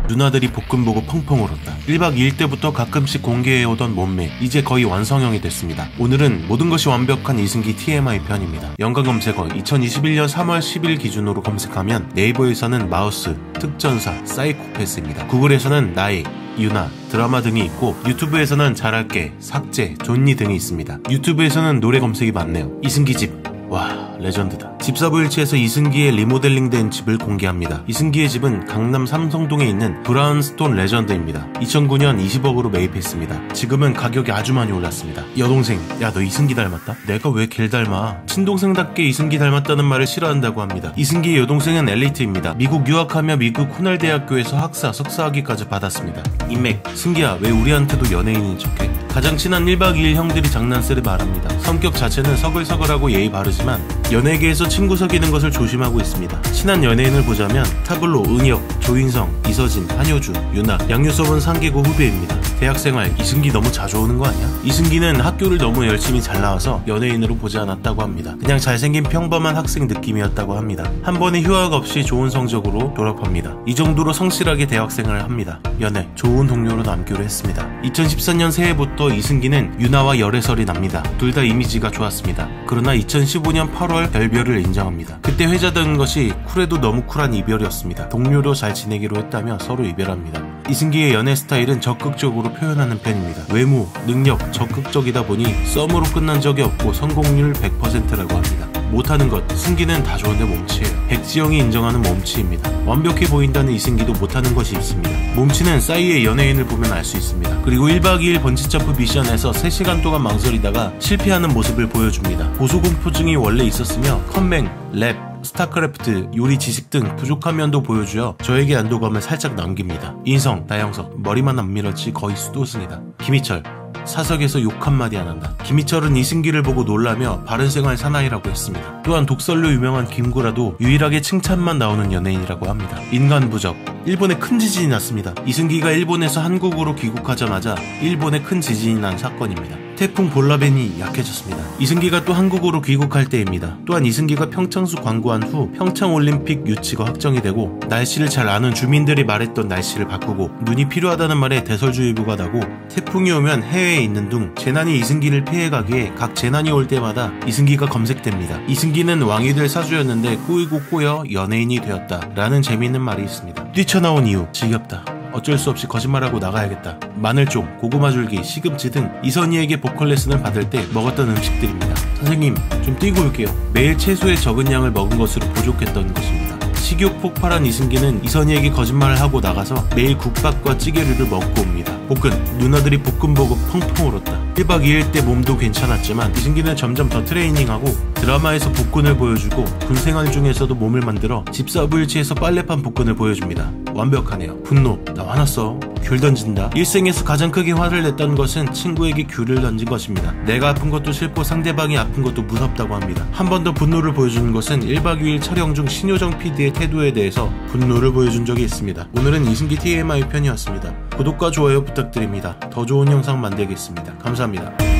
누나들이 볶음 보고 펑펑 울었다. 1박 2일 때부터 가끔씩 공개해오던 몸매, 이제 거의 완성형이 됐습니다. 오늘은 모든 것이 완벽한 이승기 TMI 편입니다. 연관 검색어 2021년 3월 10일 기준으로 검색하면 네이버에서는 마우스, 특전사, 사이코패스입니다. 구글에서는 나이, 유나, 드라마 등이 있고 유튜브에서는 잘할게, 삭제, 존니 등이 있습니다. 유튜브에서는 노래 검색이 많네요. 이승기 집, 와 레전드다. 집사부일치에서 이승기의 리모델링된 집을 공개합니다. 이승기의 집은 강남 삼성동에 있는 브라운스톤 레전드입니다. 2009년 20억으로 매입했습니다. 지금은 가격이 아주 많이 올랐습니다. 여동생, 야 너 이승기 닮았다? 내가 왜 걔를 닮아? 친동생답게 이승기 닮았다는 말을 싫어한다고 합니다. 이승기의 여동생은 엘리트입니다. 미국 유학하며 미국 코넬대학교에서 학사, 석사학위까지 받았습니다. 인맥, 승기야 왜 우리한테도 연예인인 척해? 가장 친한 1박 2일 형들이 장난스레 말합니다. 성격 자체는 서글서글하고 예의 바르지만 연예계에서 친구 사귀는 것을 조심하고 있습니다. 친한 연예인을 보자면 타블로, 은혁, 조인성, 이서진, 한효주, 유나, 양유섭은 상계고 후배입니다. 대학생활, 이승기 너무 자주 오는 거 아니야? 이승기는 학교를 너무 열심히 잘 나와서 연예인으로 보지 않았다고 합니다. 그냥 잘생긴 평범한 학생 느낌이었다고 합니다. 한 번에 휴학 없이 좋은 성적으로 졸업합니다. 이 정도로 성실하게 대학생활을 합니다. 연애, 좋은 동료로 남기로 했습니다. 2014년 새해부터 이승기는 유나와 열애설이 납니다. 둘 다 이미지가 좋았습니다. 그러나 2015년 8월 결별을 인정합니다. 그때 회자된 것이 쿨해도 너무 쿨한 이별이었습니다. 동료로 잘 지내기로 했다며 서로 이별합니다. 이승기의 연애 스타일은 적극적으로 표현하는 편입니다. 외모, 능력, 적극적이다 보니 썸으로 끝난 적이 없고 성공률 100%라고 합니다. 못하는 것, 승기는 다 좋은데 몸치예요. 백지영이 인정하는 몸치입니다. 완벽해 보인다는 이승기도 못하는 것이 있습니다. 몸치는 싸이의 연예인을 보면 알 수 있습니다. 그리고 1박 2일 번지점프 미션에서 3시간 동안 망설이다가 실패하는 모습을 보여줍니다. 고소공포증이 원래 있었으며 컴맹, 랩, 스타크래프트, 요리 지식 등 부족한 면도 보여주어 저에게 안도감을 살짝 남깁니다. 인성, 나영석, 머리만 안 밀었지 거의 수도승이다. 김희철, 사석에서 욕 한마디 안 한다. 김희철은 이승기를 보고 놀라며 바른생활 사나이라고 했습니다. 또한 독설로 유명한 김구라도 유일하게 칭찬만 나오는 연예인이라고 합니다. 인간 부적, 일본에 큰 지진이 났습니다. 이승기가 일본에서 한국으로 귀국하자마자 일본에 큰 지진이 난 사건입니다. 태풍 볼라벤이 약해졌습니다. 이승기가 또 한국으로 귀국할 때입니다. 또한 이승기가 평창수 광고한 후 평창올림픽 유치가 확정이 되고 날씨를 잘 아는 주민들이 말했던 날씨를 바꾸고 눈이 필요하다는 말에 대설주의보가 나고 태풍이 오면 해외에 있는 둥 재난이 이승기를 피해가기에 각 재난이 올 때마다 이승기가 검색됩니다. 이승기는 왕이 될 사주였는데 꼬이고 꼬여 연예인이 되었다 라는 재미있는 말이 있습니다. 뛰쳐나온 이유, 지겹다. 어쩔 수 없이 거짓말하고 나가야겠다. 마늘종, 고구마줄기, 시금치 등 이선희에게 보컬 레슨을 받을 때 먹었던 음식들입니다. 선생님, 좀 뛰고 올게요. 매일 채소의 적은 양을 먹은 것으로 부족했던 것입니다. 식욕 폭발한 이승기는 이선희에게 거짓말을 하고 나가서 매일 국밥과 찌개류를 먹고 옵니다. 볶은, 누나들이 볶음 보고 펑펑 울었다. 1박 2일 때 몸도 괜찮았지만 이승기는 점점 더 트레이닝하고 드라마에서 복근을 보여주고 군생활 중에서도 몸을 만들어 집사부일치에서 빨래판 복근을 보여줍니다. 완벽하네요. 분노, 나 화났어. 귤 던진다. 일생에서 가장 크게 화를 냈던 것은 친구에게 귤을 던진 것입니다. 내가 아픈 것도 싫고 상대방이 아픈 것도 무섭다고 합니다. 한 번 더 분노를 보여주는 것은 1박 2일 촬영 중 신효정 PD의 태도에 대해서 분노를 보여준 적이 있습니다. 오늘은 이승기 TMI 편이었습니다. 구독과 좋아요 부탁드립니다. 더 좋은 영상 만들겠습니다. 감사합니다.